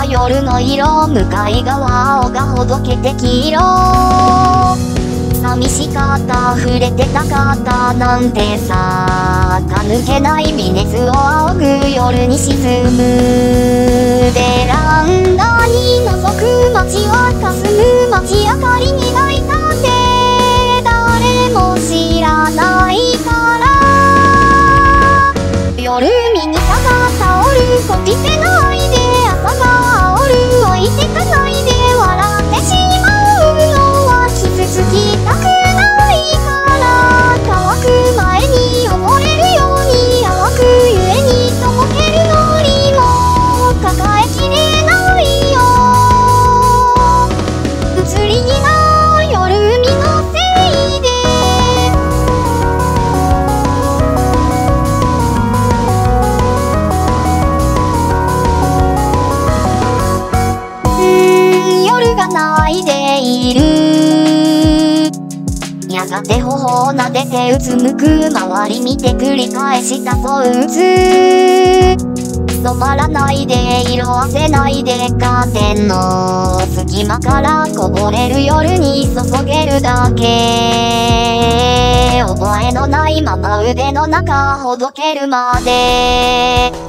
夜の色、向かい側青がほどけて黄色。寂しかった、触れてたかったなんてさ、抜けない微熱を仰ぐ夜に沈む。ベランダに覗く街は霞む、街明かりに泣いたって誰も知らないから。夜見に下がったおる、こびてないで朝が煽る、置いてかないで笑ってしまうのは傷つきたくないから。乾く前に溺れるように淡くゆえにとぼけるのにも抱えきれないよ。移り気な夜海のせいで夜が泣いている。やがて頬を撫でてうつむく、周り見て繰り返したそうつ。止まらないで色あせないでカーテンの隙間からこぼれる夜に注げるだけ。覚えのないまま腕の中ほどけるまで